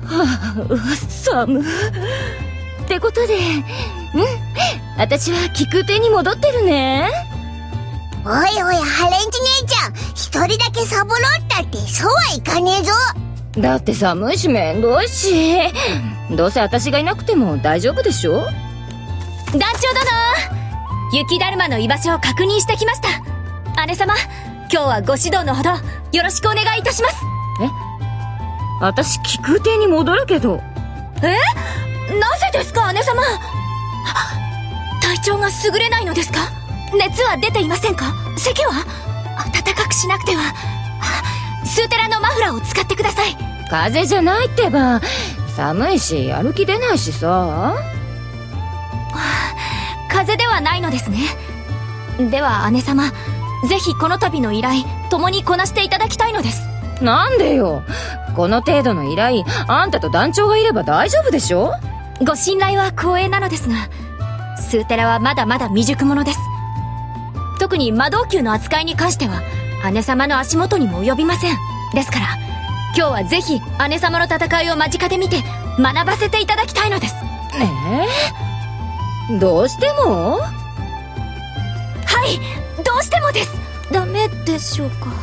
寒ってことで、私は気空亭に戻ってるね。 おいおい、ハレンチ姉ちゃん、一人だけサボろうったってそうはいかねえぞ。 だって寒いしめんどいし、どうせ私がいなくても大丈夫でしょ。 団長殿、雪だるまの居場所を確認してきました。姉様、今日はご指導のほどよろしくお願いいたします。 私気空亭に戻るけど。 なぜですか姉様。体調が優れないのですか？熱は出ていませんか？咳は？暖かくしなくては。スーテラのマフラーを使ってください。 風邪じゃないってば、寒いし歩き出ないしさ。 風邪ではないのですね。では姉様、ぜひこの度の依頼共にこなしていただきたいのです。 なんでよ、この程度の依頼、あんたと団長がいれば大丈夫でしょ。 ご信頼は光栄なのですが、スーテラはまだまだ未熟者です。特に魔導球の扱いに関しては姉様の足元にも及びません。ですから今日はぜひ姉様の戦いを間近で見て学ばせていただきたいのです。 どうしても？ はい、どうしてもです。ダメでしょうか？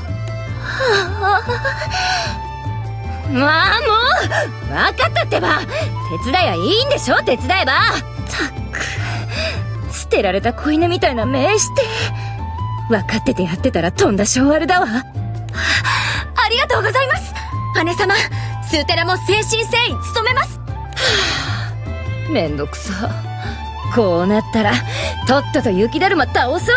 まあもう分かったってば、手伝いはいいんでしょ。手伝えば。たく、捨てられた子犬みたいな目して。分かっててやってたらとんだ性悪だわ。 ありがとうございます。姉様、スーテラも誠心誠意努めます。 めんどくさ。こうなったらとっとと雪だるま倒そうっと。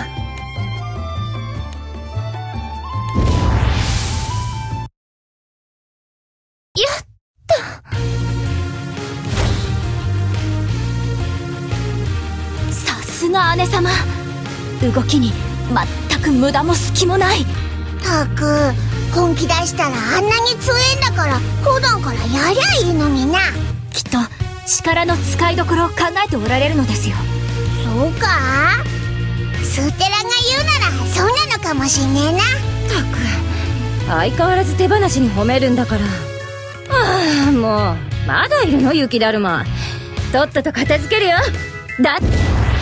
やった。さすが姉様、動きに全く無駄も隙もない。 たく、本気出したらあんなに強えんだから普段からやりゃいいのにな。 きっと力の使いどころを考えておられるのですよ。 そうか？スーテラが言うならそうなのかもしんねえな。 たく、相変わらず手放しに褒めるんだから。もうまだいるの雪だるま。とっとと片付けるよ。だって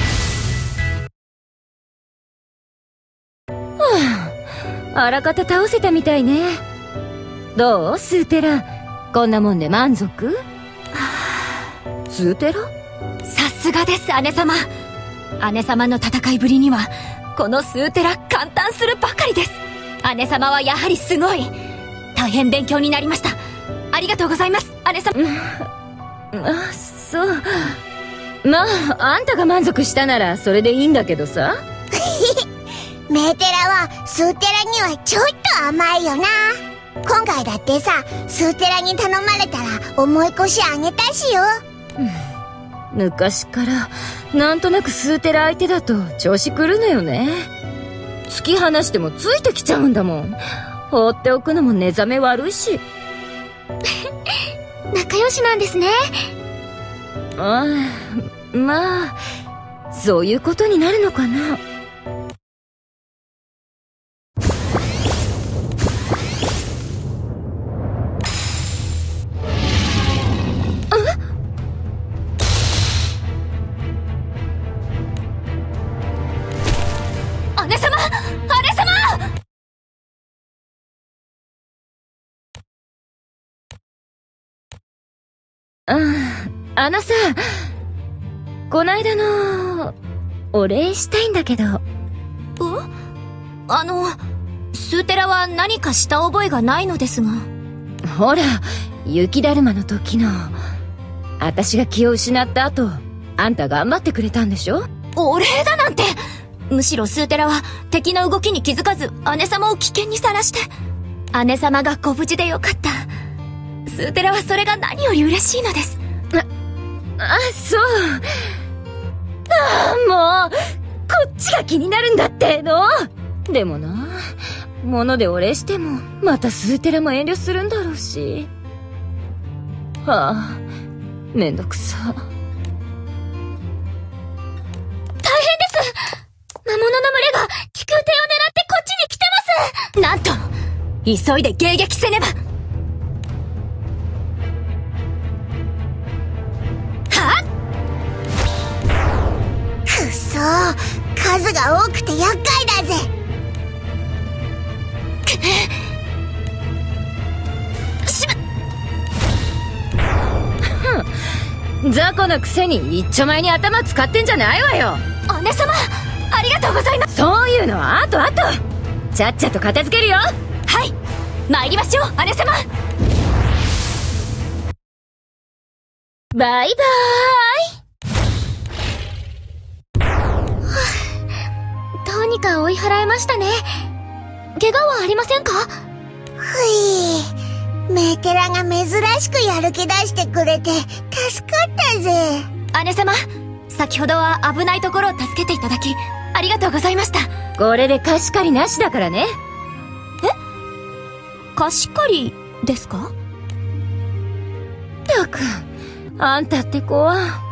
あらかた倒せたみたいね。どうスーテラ、こんなもんで満足？スーテラ？ さすがです姉様。姉様の戦いぶりにはこのスーテラ感嘆するばかりです。姉様はやはりすごい。大変勉強になりました。ありがとうございます姉様。 そう。まああんたが満足したならそれでいいんだけどさ。 メーテラはスーテラにはちょっと甘いよな。今回だってさ、スーテラに頼まれたら重い腰あげたしよ。 昔からなんとなくスーテラ相手だと調子くるのよね。突き放してもついてきちゃうんだもん。放っておくのも寝覚め悪いし。 仲良しなんですね。 まあそういうことになるのかな。 姉様、姉様。 あのさ、こないだのお礼したいんだけど。 スーテラは何かした覚えがないのですが。 ほら、雪だるまの時の私が気を失った後、あんた頑張ってくれたんでしょ。 お礼だなんて。むしろスーテラは敵の動きに気づかず姉様を危険にさらして。姉様がご無事でよかった。スーテラはそれが何より嬉しいのです。 そう。もうこっちが気になるんだっての。でもな、物でお礼してもまたスーテラも遠慮するんだろうし。めんどくさ。 大変です。魔物の群れが気空艇を狙ってこっちに来てます。なんと急いで迎撃せねば。 そう、数が多くて厄介だぜ。 雑魚のくせに一丁前に頭使ってんじゃないわよ。 姉様、ありがとうございます。 そういうのは後々。ちゃっちゃと片付けるよ。 はい、参りましょう、姉様。 バイバーイ。 どうにか追い払えましたね。怪我はありませんか？ ふい、メーテラが珍しくやる気出してくれて助かったぜ。 姉様、先ほどは危ないところを助けていただきありがとうございました。 これで貸し借りなしだからね。 貸し借りですか？ ったく、あんたって子は。